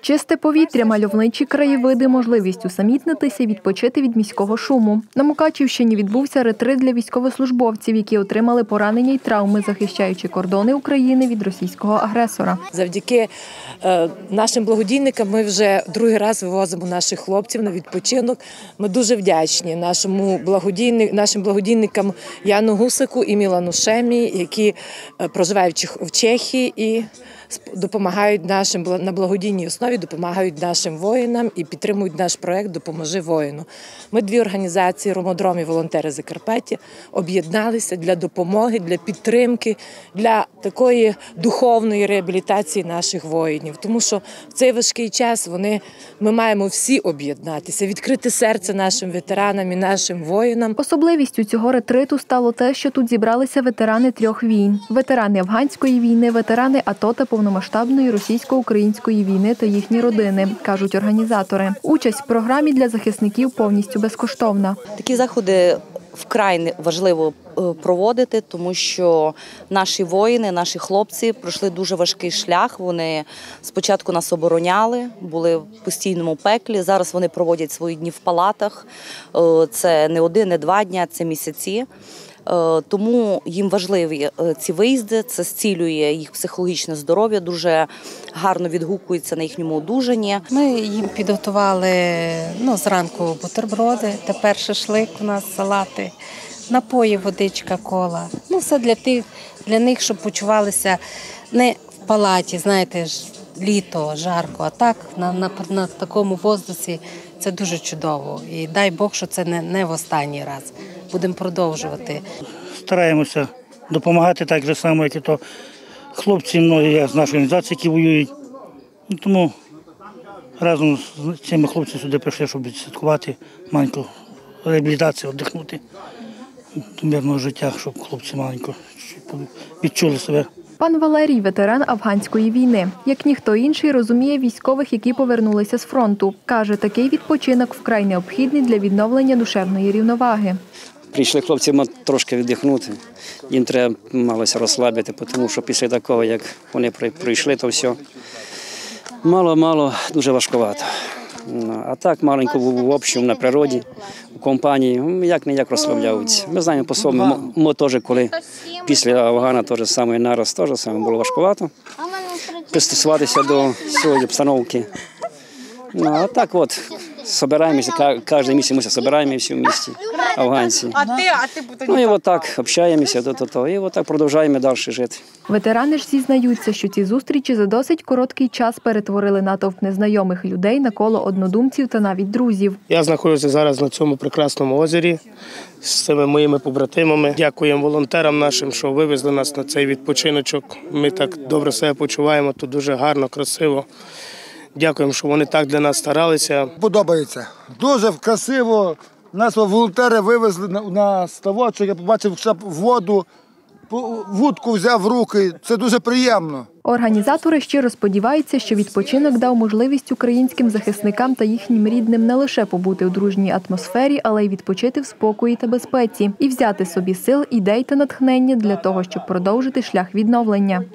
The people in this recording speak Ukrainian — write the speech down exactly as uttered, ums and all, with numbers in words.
Чисте повітря, мальовничі краєвиди, можливість усамітнитися і відпочити від міського шуму. На Мукачівщині відбувся ретрит для військовослужбовців, які отримали поранення й травми, захищаючи кордони України від російського агресора. Завдяки е, нашим благодійникам ми вже другий раз вивозимо наших хлопців на відпочинок. Ми дуже вдячні нашому благодійник, нашим благодійникам Яну Гусаку і Мілану Шемі, які е, проживають в Чехії і допомагають нашим на благодійній основі, допомагають нашим воїнам і підтримують наш проект «Допоможи воїну». Ми дві організації «Ромодром» і «Волонтери Закарпаття» об'єдналися для допомоги, для підтримки, для такої духовної реабілітації наших воїнів. Тому що в цей важкий час вони, ми маємо всі об'єднатися, відкрити серце нашим ветеранам і нашим воїнам. Особливістю цього ретриту стало те, що тут зібралися ветерани трьох війн. Ветерани афганської війни, ветерани АТО та повномасштабної російсько-української війни та їхні родини, кажуть організатори. Участь в програмі для захисників повністю безкоштовна. Такі заходи вкрай важливо проводити, тому що наші воїни, наші хлопці пройшли дуже важкий шлях. Вони спочатку нас обороняли, були в постійному пеклі. Зараз вони проводять свої дні в палатах. Це не один, не два дні, це місяці. Тому їм важливі ці виїзди, це зцілює їх психологічне здоров'я, дуже гарно відгукується на їхньому одужанні. Ми їм підготували ну, зранку бутерброди, тепер шашлик у нас, салати, напої, водичка, кола. Ну, все для тих, для них, щоб почувалися не в палаті, знаєте, літо, жарко, а так на, на, на такому воздусі це дуже чудово. І дай Бог, що це не, не в останній раз. Будемо продовжувати. Стараємося допомагати так же само, як і то хлопці многі з нашої організації, які воюють. Тому разом з цими хлопцями сюди прийшли, щоб відсвяткувати маленьку реабілітацію, віддихнути до мирного життя, щоб хлопці маленько відчули себе. Пан Валерій – ветеран афганської війни. Як ніхто інший, розуміє військових, які повернулися з фронту. Каже, такий відпочинок вкрай необхідний для відновлення душевної рівноваги. Прийшли хлопці трошки віддихнути, їм треба малося розслабити, тому що після такого, як вони пройшли, то все мало-мало, дуже важкувато. А так маленько в общому, на природі, у компанії, як-не-як розслабляються. Ми знаємо по собі, ми теж, коли після Афгана теж саме нараз, теж саме було важкувато пристосуватися до цієї обстановки. Ну, а так от, збираємося, кожен місяць ми збираємося в місті, афганці. Ну і отак общаємося, і отак продовжуємо далі жити. Ветерани ж зізнаються, що ці зустрічі за досить короткий час перетворили натовп незнайомих людей на коло однодумців та навіть друзів. Я знаходжуся зараз на цьому прекрасному озері з цими моїми побратимами. Дякуємо волонтерам нашим, що вивезли нас на цей відпочиночок. Ми так добре себе почуваємо, тут дуже гарно, красиво. Дякуємо, що вони так для нас старалися. Подобається. Дуже красиво. Нас волонтери вивезли на, на ставочок, я побачив воду, вудку взяв в руки. Це дуже приємно. Організатори щиро сподіваються, що відпочинок дав можливість українським захисникам та їхнім рідним не лише побути у дружній атмосфері, але й відпочити в спокої та безпеці. І взяти собі сил, ідей та натхнення для того, щоб продовжити шлях відновлення.